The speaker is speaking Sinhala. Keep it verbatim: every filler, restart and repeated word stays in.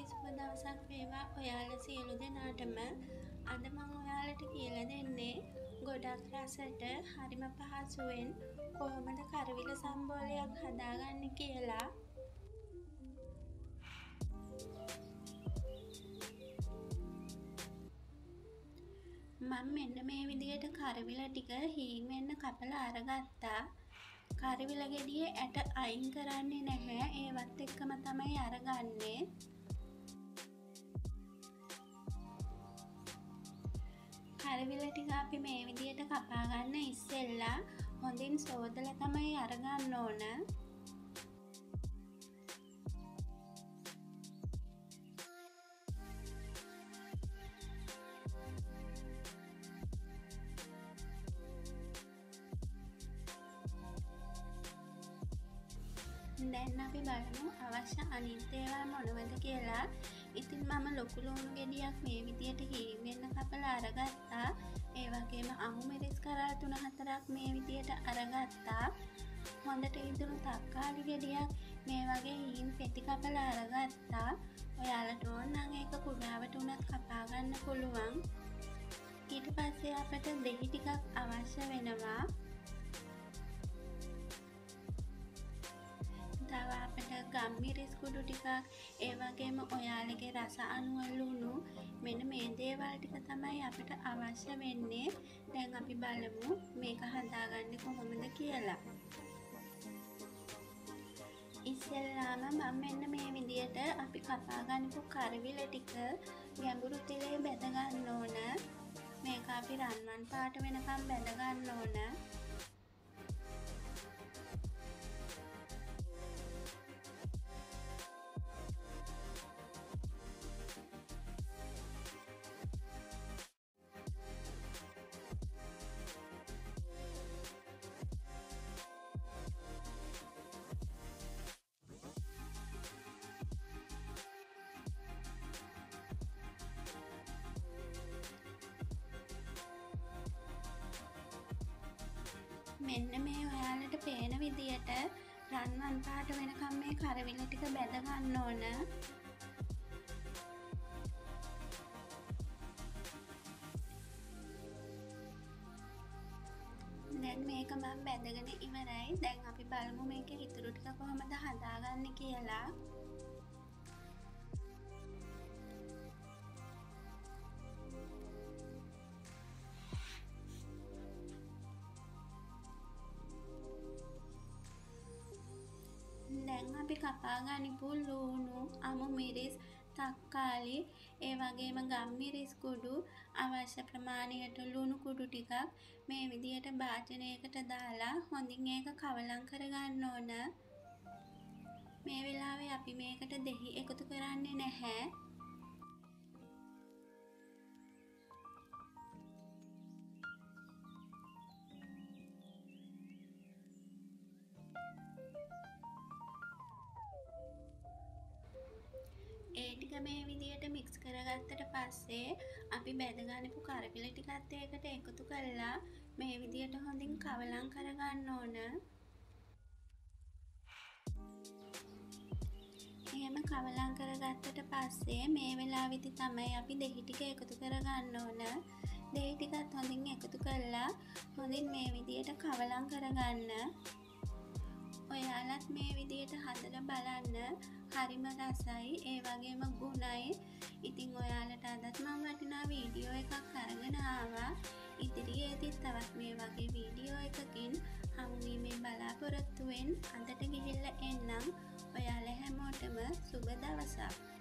සුබ දවසක් වේවා ඔයාලා සියලු දෙනාටම. අද මම ඔයාලට කියලා දෙන්නේ ගොඩක් රසට හරිම පහසුවෙන් කොහොමද කරවිල සම්බෝලයක් හදාගන්නේ කියලා. මම මෙන්න මේ විදිහට කරවිල ටික හීන් වෙන්න කපලා අරගත්තා. කරවිල ගෙඩියේ ඇට අයින් කරන්නේ නැහැ, ඒවත් එක්කම තමයි අරගන්නේ. කරවිල ටික අපි මේ විදිහට කපා ගන්න ඉස්සෙල්ලා හොඳින් සෝදලා තමයි අරගන්න ඕන. දැන් අපි බලමු අවශ්‍ය අනිත් ඒවා මොනවද කියලා. ඉතින් මම ලොකු ලුණු ගෙඩියක් මේ විදිහට හීන් වෙන්න කපලා අරගත්තා. ඒ වගේම අමු මිරිස් කරල් තුන හතරක් මේ විදිහට අරගත්තා. හොඳට ඉදුණු තක්කාලි ගෙඩියක් මේ වගේ හීන් පෙති කපලා අරගත්තා. ඔයාලට ඕන නම් ඒක කුඩාවට උනත් කපා ගන්න පුළුවන්. ඊට පස්සේ අපිට දෙහි ටිකක් අවශ්‍ය වෙනවා. තව අපිට ගම්මිරිස් කුඩු ටිකක්, ඒ වගේම ඔයාලගේ රස අනුව ලුණු, මෙන්න මේ දේවල් ටික තමයි අපිට අවශ්‍ය වෙන්නේ. දැන් අපි බලමු මේක හදාගන්නේ කොහොමද කියලා. ඉස්සෙල්ලාම මම මෙන්න මේ විදිහට අපි කපා ගන්නපු කරවිල ටික ගැඹුරු තෙලේ බැද ගන්න ඕන. මේක අපි රන්වන් පාට වෙනකම් බැද ගන්න ඕන. මෙන්න මේ ඔයාලට පේන විදියට රන්වන් පාට වෙනකම් මේ කරවිල ටික බැද ගන්න ඕන. දැන් මේක මම බැදගෙන ඉවරයි. දැන් අපි බලමු මේකේ ඉතුරු ටික කොහොමද හදාගන්නේ කියලා. දැන් අපි කපා ගනිපු ලුණු, අමු මිරිස්, තක්කාලි, ඒ වගේම ගම්මිරිස් කුඩු, අවශ්‍ය ප්‍රමාණයට ලුණු කුඩු ටිකක් මේ විදිහට භාජනයකට දාලා හොඳින් ඒක කවලම් කරගන්න ඕන. මේ වෙලාවේ අපි මේකට දෙහි එකතු කරන්නේ නැහැ. ඒ ටික මේ විදිහට මික්ස් කරගත්තට පස්සේ අපි බැදගන්නපු කරවිල ටිකත් ඒකට එකතු කරලා මේ විදිහට හොඳින් කවලම් කරගන්න ඕන. එහෙම කවලම් කරගත්තට පස්සේ මේ වෙලාවෙදි තමයි අපි දෙහි ටික එකතු කරගන්න ඕන. දෙහි ටිකත් හොඳින් එකතු කරලා හොඳින් මේ විදිහට කවලම් කරගන්න. ඔයාලත් මේ විදිහට හදලා බලන්න. හරිම රසයි, ඒ වගේම ගුණයි. ඉතින් ඔයාලට අදත් මම වටිනා වීඩියෝ එකක් අරගෙන ආවා. ඉදිරියේදීත් තවත් මේ වගේ වීඩියෝ එකකින් හමු වීමේ බලාපොරොත්තුවෙන් අදට ගිහිල්ලා එන්නම්. ඔයාලා හැමෝටම සුබ දවසක්.